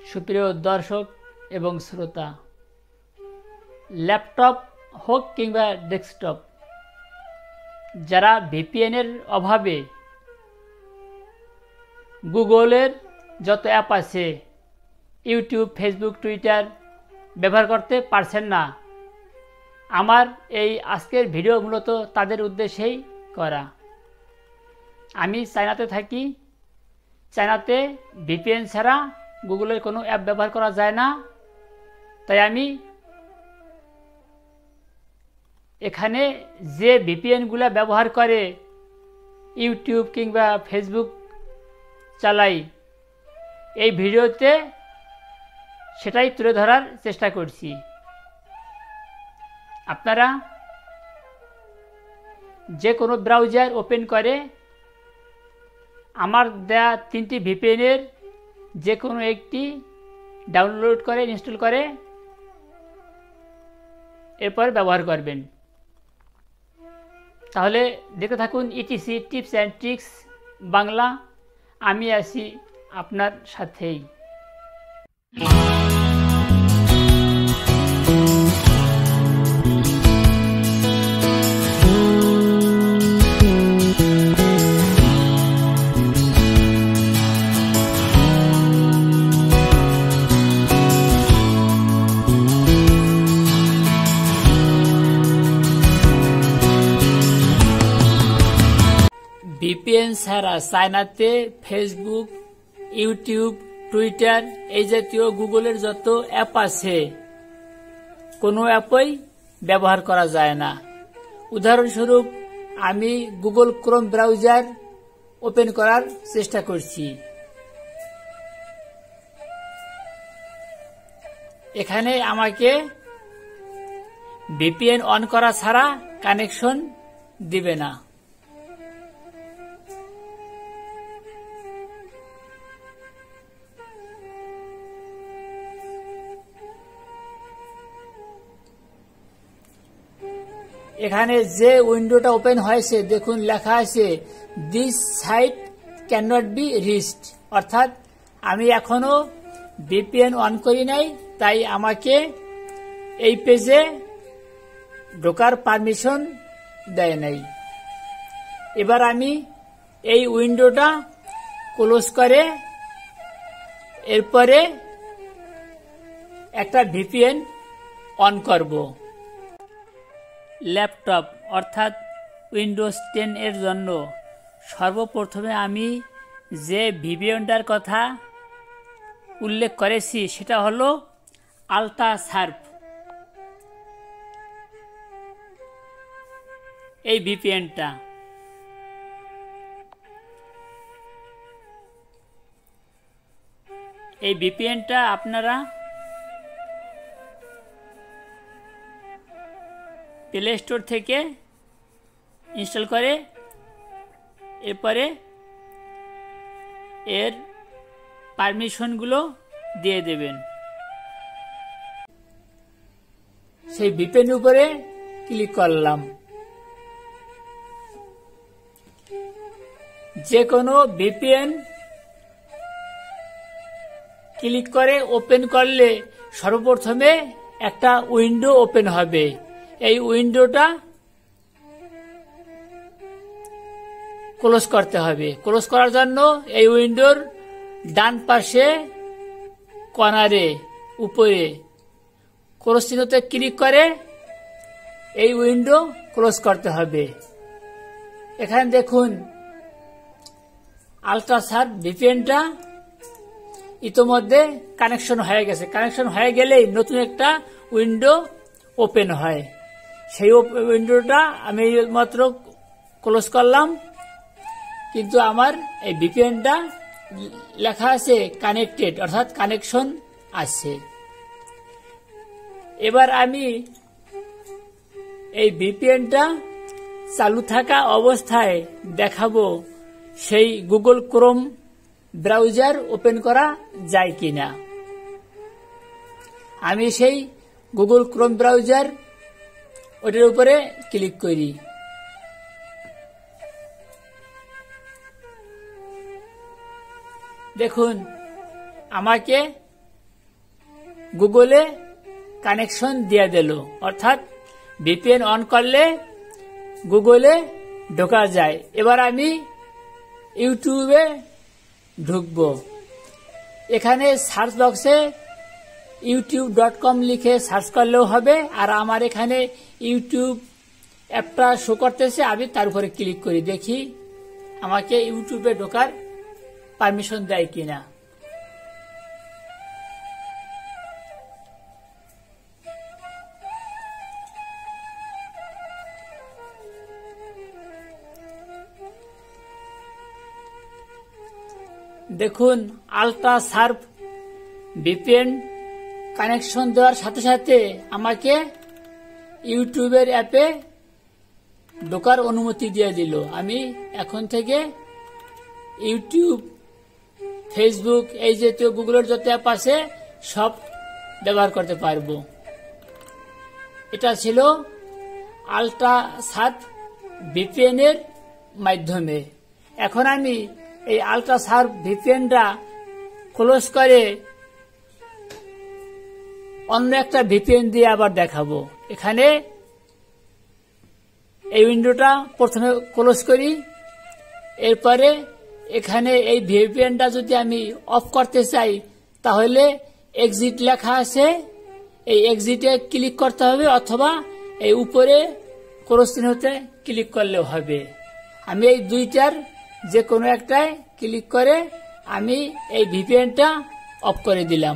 সুপ্রিয় দর্শক এবং শ্রোতা, ল্যাপটপ হোক কিংবা ডেস্কটপ, যারা ভিপিএনের অভাবে গুগলের যত অ্যাপ আছে, ইউটিউব, ফেসবুক, টুইটার ব্যবহার করতে পারছেন না, আমার এই আজকের ভিডিও মূলত তাদের উদ্দেশ্যেই করা। আমি চায়নাতে থাকি। চায়নাতে ভিপিএন ছাড়া গুগলের কোনো অ্যাপ ব্যবহার করা যায় না। তাই আমি এখানে যে ভিপিএনগুলো ব্যবহার করে ইউটিউব কিংবা ফেসবুক চালাই, এই ভিডিওতে সেটাই তুলে ধরার চেষ্টা করছি। আপনারা যে কোনো ব্রাউজার ওপেন করে আমার দেয়া 3টি ভিপিএনের যে কোনো একটি ডাউনলোড করে ইনস্টল করে এরপর ব্যবহার করবেন। তাহলে দেখতে থাকুন ETC tips and tricks Bangla. আমি আছি আপনার সাথেই। ভিপিএন ছাড়া চায়নাতে ফেসবুক, ইউটিউব, টুইটার এই জাতীয় গুগলের যত অ্যাপ আছে কোনো অ্যাপই ব্যবহার করা যায় না। উদাহরণস্বরূপ আমি গুগল ক্রোম ব্রাউজার ওপেন করার চেষ্টা করছি। এখানে আমাকে ভিপিএন অন করা ছাড়া কানেকশন দিবে না। এখানে যে উইন্ডোটা ওপেন হয়েছে দেখুন লেখা আছে this site can not be reached, অর্থাৎ আমি এখনো ভিপিএন অন করি নাই, তাই আমাকে এই পেজে ঢোকার পারমিশন দেয় নাই। এবার আমি এই উইন্ডোটা ক্লোজ করে এরপরে একটা ভিপিএন অন করব। ল্যাপটপ অর্থাৎ উইন্ডোজ 10 এর জন্য সর্বপ্রথমে আমি যে ভিপিএনটার কথা উল্লেখ করেছি সেটা হলো আল্ট্রাসার্ভ। এই ভিপিএনটা আপনারা প্লে স্টোর থেকে ইনস্টল করে এরপরে এর পারমিশনগুলো দিয়ে দেবেন। সেই ভিপিএন উপরে ক্লিক করলাম। যে কোনো ভিপিএন ক্লিক করে ওপেন করলে সর্বপ্রথমে একটা উইন্ডো ওপেন হবে। এই উইন্ডোটা ক্লোজ করতে হবে। ক্লোজ করার জন্য এই উইন্ডোর ডান পাশে কর্নারে উপরে ক্লোজ চিহ্নতে ক্লিক করে এই উইন্ডো ক্লোজ করতে হবে। এখানে দেখুন আল্ট্রাসার্ভ ভিপিএনটা ইতোমধ্যে কানেকশন হয়ে গেছে। কানেকশন হয়ে গেলেই নতুন একটা উইন্ডো ওপেন হয়। সেই উইন্ডোটা আমি মাত্র ক্লোজ করলাম, কিন্তু আমার এই ভিপিএনটা লেখা আছে কানেক্টেড, অর্থাৎ কানেকশন আছে। এবার আমি এই ভিপিএনটা চালু থাকা অবস্থায় দেখাবো সেই গুগল ক্রোম ব্রাউজার ওপেন করা যায় কিনা। আমি সেই গুগল ক্রোম ব্রাউজার ওটার উপরে ক্লিক করি। দেখুন আমাকে গুগলে কানেকশন দিয়ে দিল, অর্থাৎ ভিপিএন অন করলে গুগলে ঢোকা যায়। এবার আমি ইউটিউবে ঢুকব। এখানে সার্চ বক্সে youtube.com লিখে সার্চ করলেও হবে, আর আমার এখানে ইউটিউব অ্যাপটা শো করতেছে, আমি তার উপরে ক্লিক করি, দেখি আমাকে ইউটিউবে ঢোকার পারমিশন দেয় কিনা। দেখুন, আলট্রা শার্প ভিপিএন কানেকশন দেওয়ার সাথে সাথে আমাকে ইউটিউবের অ্যাপে ঢোকার অনুমতি দিয়ে দিল। আমি এখন থেকে ইউটিউব, ফেসবুক, এই জাতীয় গুগলের যত অ্যাপ আছে সব ব্যবহার করতে পারবো। এটা ছিল আলট্রা শার্প ভিপিএন এর মাধ্যমে। এখন আমি এই আলট্রা শার্প ভিপিএনটা ক্লোজ করে অন্য একটা ভিপিএন দিয়ে আবার দেখাবো। এখানে এই উইন্ডোটা প্রথমে ক্লোজ করি, এরপরে এখানে এই ভিপিএনটা যদি আমি অফ করতে চাই তাহলে এক্সিট লেখা আছে, এই এক্সিটে ক্লিক করতে হবে, অথবা এই উপরে ক্রস চিহ্নতে ক্লিক করলেও হবে। আমি এই দুইটার যে কোনো একটায় ক্লিক করে আমি এই ভিপিএনটা অফ করে দিলাম।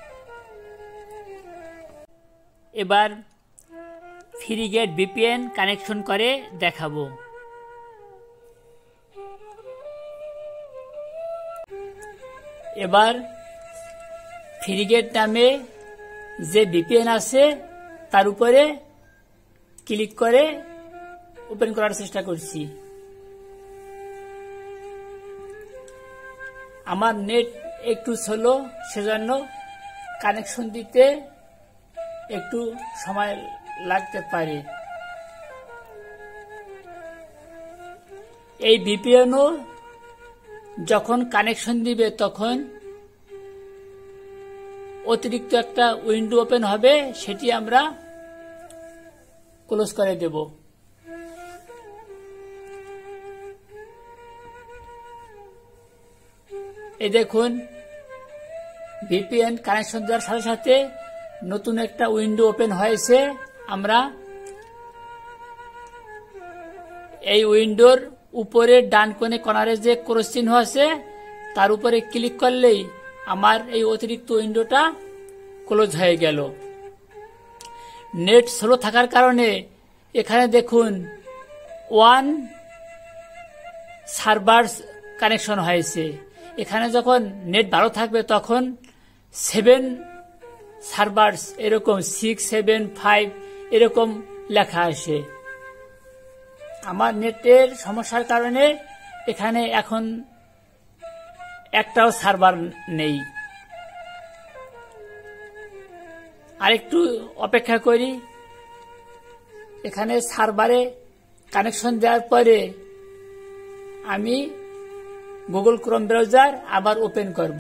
এবার ফ্রিগেট ভিপিএন কানেকশন করে দেখাবো। এবার ফ্রিগেট নামে যে ভিপিএন আছে তার উপরে ক্লিক করে ওপেন করার চেষ্টা করছি। আমার নেট একটু স্লো, সেজন্য কানেকশন দিতে একটু সময় লাগতে পারে। এই ভিপিএনও যখন কানেকশন দিবে তখন অতিরিক্ত একটা উইন্ডো ওপেন হবে, সেটি আমরা ক্লোজ করে দেব। এই দেখুন, ভিপিএন কানেকশন দেওয়ার সাথে সাথে নতুন একটা উইন্ডো ওপেন হয়েছে। আমরা এই উইন্ডোর উপরে ডান কোণে কর্নারে যে ক্রস চিহ্ন আছে তার উপরে ক্লিক করলেই আমার এই অতিরিক্ত উইন্ডোটা ক্লোজ হয়ে গেল। নেট স্লো থাকার কারণে এখানে দেখুন 1 সার্ভার কানেকশন হয়েছে। এখানে যখন নেট ভালো থাকবে তখন 7 সার্ভার্স, এরকম 6, 7, 5 এরকম লেখা আসে। আমার নেটের সমস্যার কারণে এখানে এখন একটাও সার্ভার নেই। আরেকটু অপেক্ষা করি। এখানে সার্ভারে কানেকশন দেওয়ার পরে আমি গুগল ক্রোম ব্রাউজার আবার ওপেন করব।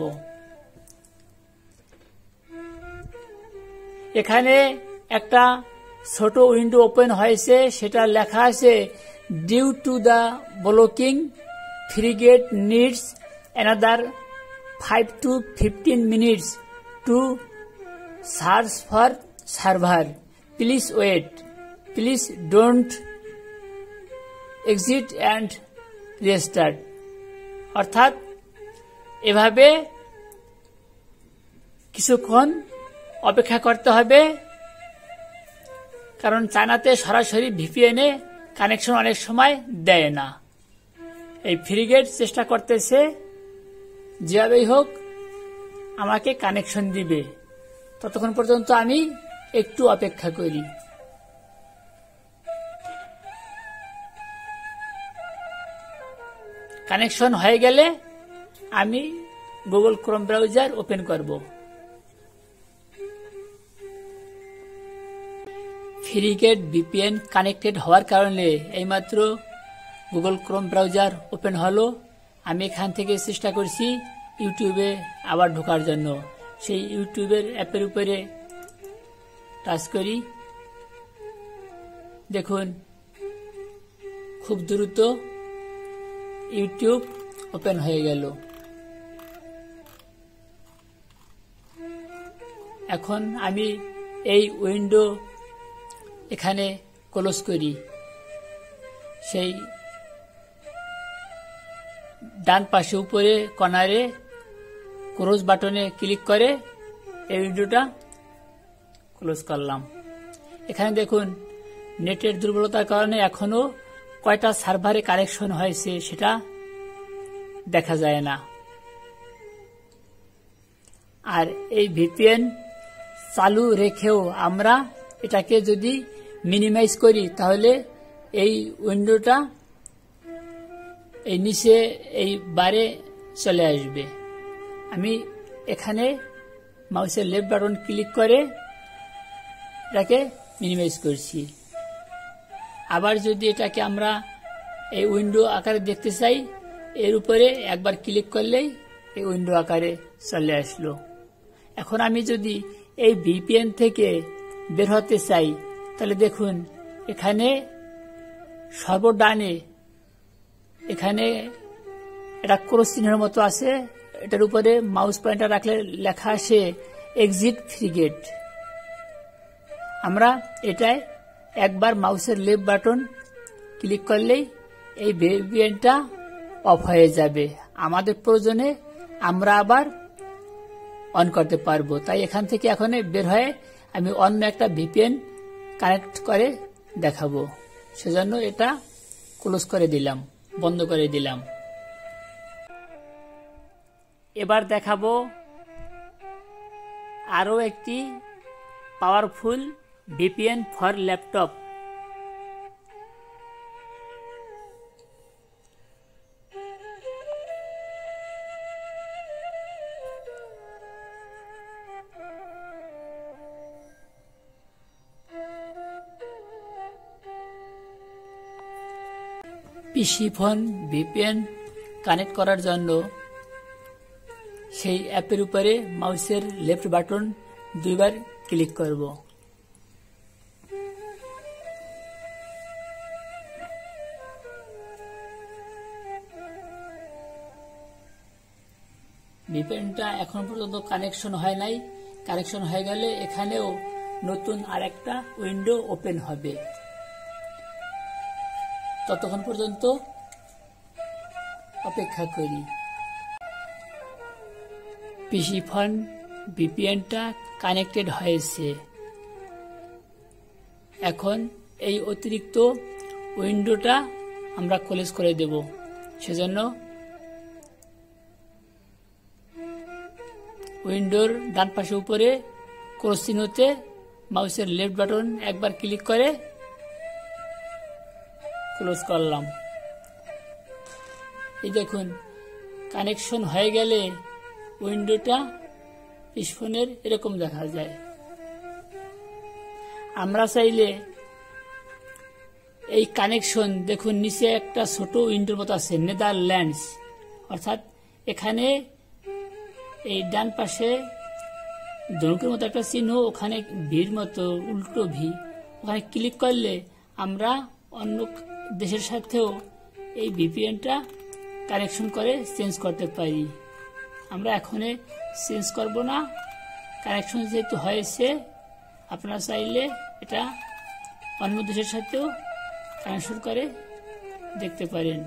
এখানে একটা ছোট উইন্ডো ওপেন হয়েছে, সেটা লেখা আছে due to the blocking Freegate needs another 5 to 15 minutes to search for server. Please wait. Please don't exit and restart. অর্থাৎ এভাবে কিছুক্ষণ অপেক্ষা করতে হবে, কারণ চায়নাতে সরাসরি ভিপিএনে কানেকশন অনেক সময় দেয় না। এই ফ্রিগেট চেষ্টা করতেছে যেভাবেই হোক আমাকে কানেকশন দিবে, ততক্ষণ পর্যন্ত আমি একটু অপেক্ষা করি। কানেকশন হয়ে গেলে আমি গুগল ক্রোম ব্রাউজার ওপেন করব। ফ্রিগেট ভিপিএন কানেক্টেড হওয়ার কারণে এইমাত্র গুগল ক্রোম ব্রাউজার ওপেন হলো। আমি এখান থেকে চেষ্টা করছি ইউটিউবে আবার ঢোকার জন্য, সেই ইউটিউবের অ্যাপের উপরে টাচ করি। দেখুন খুব দ্রুত ইউটিউব ওপেন হয়ে গেল। এখন আমি এই উইন্ডো এখানে ক্লোজ করি। সেই ডান পাশে উপরে কর্নারে ক্লোজ বাটনে ক্লিক করে এই উইন্ডোটা ক্লোজ করলাম। এখানে দেখুন নেটের দুর্বলতার কারণে এখনো কয়টা সার্ভারে কানেকশন হয়েছে সেটা দেখা যায় না। আর এই ভিপিএন চালু রেখেও আমরা এটাকে যদি মিনিমাইজ করি তাহলে এই উইন্ডোটা এই নিচে এই বারে চলে আসবে। আমি এখানে মাউসের লেফট বাটন ক্লিক করে এটাকে মিনিমাইজ করছি। আবার যদি এটাকে আমরা এই উইন্ডো আকারে দেখতে চাই, এর উপরে একবার ক্লিক করলেই এই উইন্ডো আকারে চলে আসলো। এখন আমি যদি এই ভিপিএন থেকে বের হতে চাই তাহলে দেখুন এখানে সর্বডানে এখানে এটা ক্রস চিহ্নের মতো আছে, এটার উপরে মাউস পয়েন্টার রাখলে লেখা আসে এক্সিট ফ্রিগেট। আমরা এটায় একবার মাউসের লেফট বাটন ক্লিক করলেই এই ভিপিএনটা অফ হয়ে যাবে। আমাদের প্রয়োজনে আমরা আবার অন করতে পারবো। তাই এখান থেকে এখন বের হয়ে আমি অন্য একটা ভিপিএন কানেক্ট করে দেখাবো। সেজন্য এটা ক্লোজ করে দিলাম, বন্ধ করে দিলাম। এবার দেখাবো আরো একটি powerful VPN for laptop. PC phone VPN connect করার জন্য সেই অ্যাপের উপরে মাউসের লেফট বাটন দুইবার ক্লিক করব। ভিপিএনটা এখন পর্যন্ত কানেকশন হয় নাই। কানেকশন হয়ে গেলে এখানেও নতুন আরেকটা উইন্ডো ওপেন হবে। ততক্ষণ পর্যন্ত অপেক্ষা করি। পিসি ফোন ভিপিএনটা কানেক্টেড হয়েছে। এখন এই অতিরিক্ত উইন্ডোটা আমরা ক্লোজ করে দেব। সেজন্য উইন্ডোর ডান পাশে উপরে ক্রস চিহ্নতে মাউসের লেফট বাটন একবার ক্লিক করে ক্লোজ করলাম। এই দেখুন কানেকশন হয়ে গেলে উইন্ডোটা ফোনের এরকম দেখা যায়। আমরা চাইলে এই কানেকশন দেখুন নিচে একটা ছোট উইন্ডোর মতো আছে নেদারল্যান্ডস, অর্থাৎ এখানে এই ডান পাশে ধনুকের মতো একটা চিহ্ন, ওখানে ভির মতো উল্টো ভি, ওখানে ক্লিক করলে আমরা অন্য দেশের সাথেও এই ভিপিএনটা কানেকশন করে চেঞ্জ করতে পারি। আমরা এখন চেঞ্জ করব না, কানেকশন যেহেতু হয়েছে। আপনারা চাইলে এটা অন্য দেশের সাথেও কানেকশন করে দেখতে পারেন।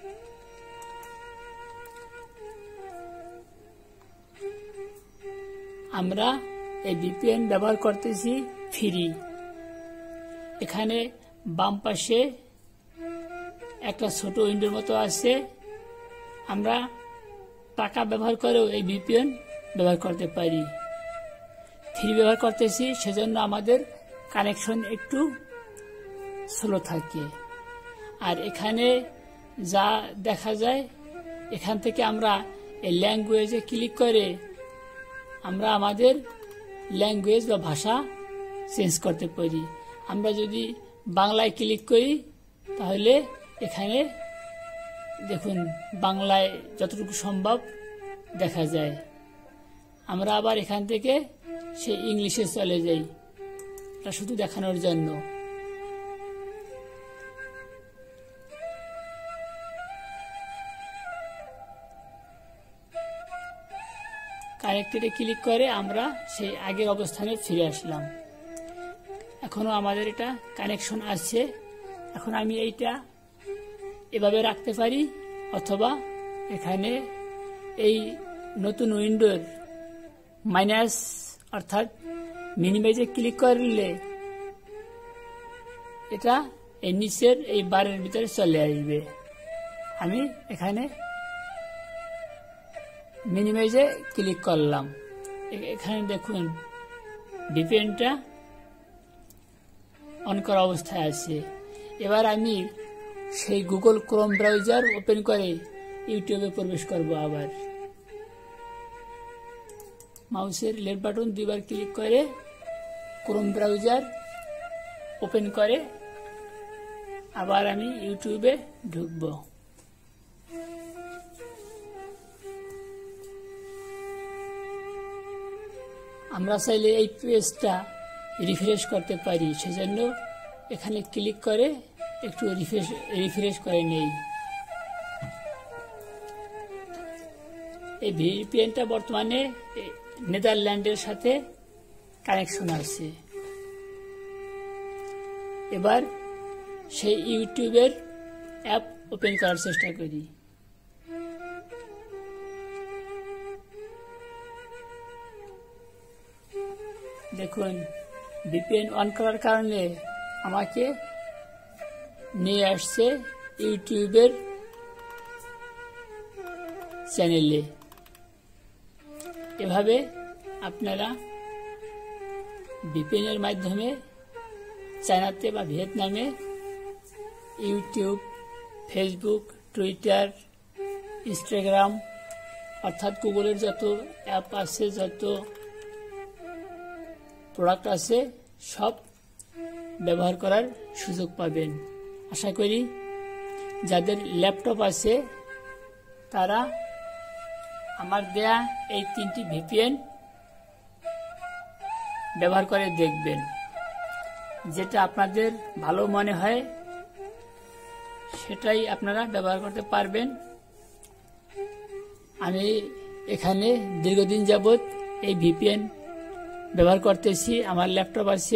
আমরা এই ভিপিএন ব্যবহার করতেছি ফ্রি। এখানে বাম পাশে একটা ছোট উইন্ডোর মতো আছে। আমরা টাকা ব্যবহার করেও এই ভিপিএন ব্যবহার করতে পারি। ফ্রি ব্যবহার করতেছি সেজন্য আমাদের কানেকশন একটু স্লো থাকে। আর এখানে যা দেখা যায় এখান থেকে আমরা এই ল্যাঙ্গুয়েজে ক্লিক করে আমরা আমাদের ল্যাঙ্গুয়েজ বা ভাষা চেঞ্জ করতে পারি। আমরা যদি বাংলায় ক্লিক করি তাহলে এখানে দেখুন বাংলায় যতটুকু সম্ভব দেখা যায়। আমরা আবার এখান থেকে সেই ইংলিশে চলে যাই, এটা শুধু দেখানোর জন্য। কানেক্টেডে ক্লিক করে আমরা সেই আগের অবস্থানে ফিরে আসলাম। এখনো আমাদের এটা কানেকশন আছে। এখন আমি এইটা এভাবে রাখতে পারি, অথবা এখানে এই নতুন উইন্ডোর মাইনাস অর্থাৎ মিনিমাইজে ক্লিক করলে এটা এই নিচের এই বারের ভিতরে চলে আসবে। আমি এখানে মিনিমাইজে ক্লিক করলাম। এখানে দেখুন ভিপিএনটা অন করা অবস্থায় আছে। এবার আমি সেই গুগল ক্রোম ব্রাউজার ওপেন করে ইউটিউবে প্রবেশ করব। আবার মাউসের লেফট বাটন দুইবার ক্লিক করে ক্রোম ব্রাউজার ওপেন করে আবার আমি ইউটিউবে ঢুকবো। আমরা চাইলে এই পেজটা রিফ্রেশ করতে পারি, সেজন্য এখানে ক্লিক করে একটু রিফ্রেশ করে নেই। এই ভিপিএনটা বর্তমানে নেদারল্যান্ডের সাথে কানেকশন আছে। এবার সেই ইউটিউবের অ্যাপ ওপেন করার চেষ্টা করি। দেখুন ভিপিএন অন করার কারণে আমাকে নিয়ে আসছে ইউটিউবের চ্যানেলে। এভাবে আপনারা ভিপিএন এর মাধ্যমে চায়নাতে বা ভিয়েতনামে ইউটিউব, ফেসবুক, টুইটার, ইনস্টাগ্রাম অর্থাৎ গুগলের যত অ্যাপ আছে, যত প্রোডাক্ট আছে সব ব্যবহার করার সুযোগ পাবেন। আশা করি যাদের ল্যাপটপ আছে তারা আমার দেয়া এই 3টি ভিপিএন ব্যবহার করে দেখবেন। যেটা আপনাদের ভালো মনে হয় সেটাই আপনারা ব্যবহার করতে পারবেন। আমি এখানে দীর্ঘদিন যাবৎ এই ভিপিএন ব্যবহার করতেছি। আমার ল্যাপটপ আছে।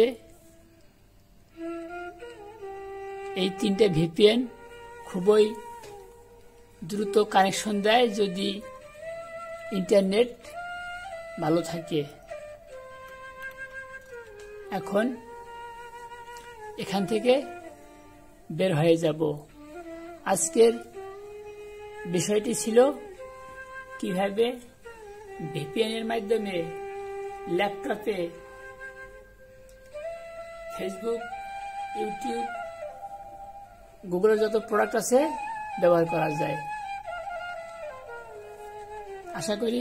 এই 3টে ভিপিএন খুবই দ্রুত কানেকশন দেয় যদি ইন্টারনেট ভালো থাকে। এখন এখান থেকে বের হয়ে যাব। আজকের বিষয়টি ছিল কিভাবে ভিপিএন এর মাধ্যমে ল্যাপটপে ফেসবুক, ইউটিউব, গুগলের যত প্রোডাক্ট আছে ব্যবহার করা যায়। আশা করি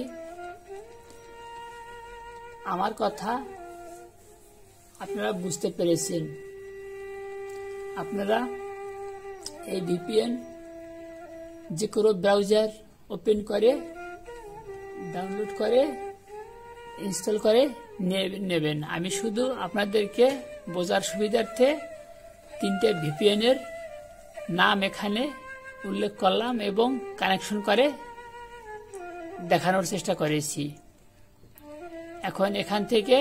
আমার কথা আপনারা বুঝতে পেরেছেন। আপনারা এই ভিপিএন যে কোনো ব্রাউজার ওপেন করে ডাউনলোড করে ইনস্টল করে নেবেন। আমি শুধু আপনাদেরকে বোঝার সুবিধার্থে 3টে ভিপিএন এর নাম এখানে উল্লেখ করলাম এবং কানেকশন করে দেখানোর চেষ্টা করেছি। এখন এখান থেকে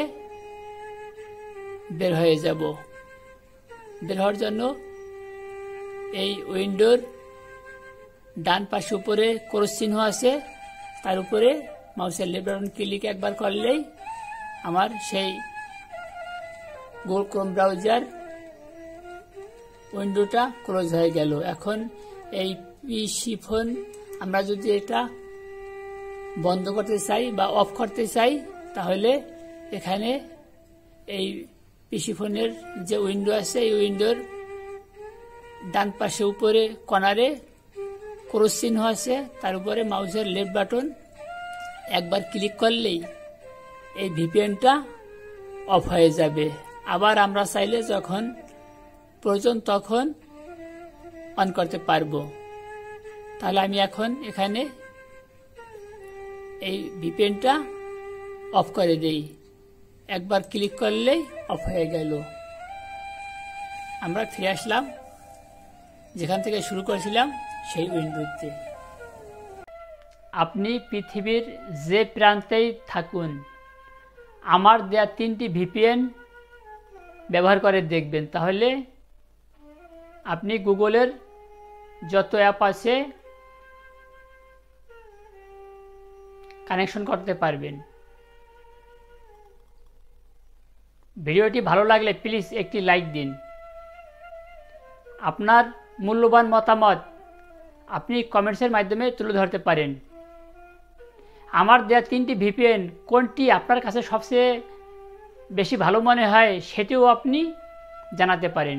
বের হয়ে যাব। বের হওয়ার জন্য এই উইন্ডোর ডান পাশে উপরে ক্রস চিহ্ন আছে, তার উপরে মাউসের লেফট বাটন ক্লিক একবার করলেই আমার সেই গুগল ক্রোম ব্রাউজার উইন্ডোটা ক্লোজ হয়ে গেল। এখন এই পিসি ফোন আমরা যদি এটা বন্ধ করতে চাই বা অফ করতে চাই তাহলে এখানে এই পিসি ফোনের যে উইন্ডো আছে এই উইন্ডোর ডান পাশে উপরে কর্নারে ক্রস চিহ্ন আছে, তার উপরে মাউসের লেফট বাটন একবার ক্লিক করলেই এই ভিপিএনটা অফ হয়ে যাবে। আবার আমরা চাইলে যখন প্রয়োজন তখন অন করতে পারবো। তাহলে আমি এখন এখানে এই ভিপিএনটা অফ করে দেই। একবার ক্লিক করলেই অফ হয়ে গেল। আমরা ফিরে আসলাম যেখান থেকে শুরু করেছিলাম সেই উইন্ডোতে। আপনি পৃথিবীর যে প্রান্তেই থাকুন, আমার দেয়া 3টি VPN ব্যবহার করে দেখবেন, তাহলে আপনি গুগলের যত অ্যাপ আছে কানেকশন করতে পারবেন। ভিডিওটি ভালো লাগলে প্লিজ একটি লাইক দিন। আপনার মূল্যবান মতামত আপনি কমেন্টসের মাধ্যমে তুলে ধরতে পারেন। আমার দেওয়া 3টি VPN কোনটি আপনার কাছে সবচেয়ে বেশি ভালো মনে হয় সেটিও আপনি জানাতে পারেন।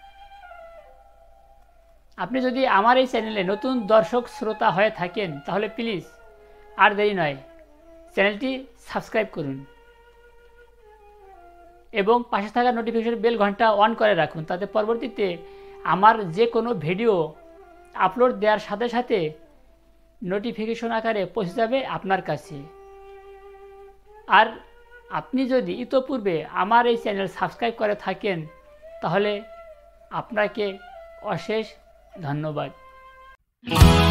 আপনি যদি আমার এই চ্যানেলে নতুন দর্শক শ্রোতা হয়ে থাকেন তাহলে প্লিজ আর দেরি নয়, চ্যানেলটি সাবস্ক্রাইব করুন এবং পাশে থাকা নোটিফিকেশন বেল ঘন্টা অন করে রাখুন, তাতে পরবর্তীতে আমার যে কোনো ভিডিও আপলোড দেওয়ার সাথে সাথে নোটিফিকেশন আকারে পৌঁছে যাবে আপনার কাছে। আর আপনি যদি ইতোপূর্বে আমার এই চ্যানেল সাবস্ক্রাইব করে থাকেন তাহলে আপনাকে অশেষ ধন্যবাদ।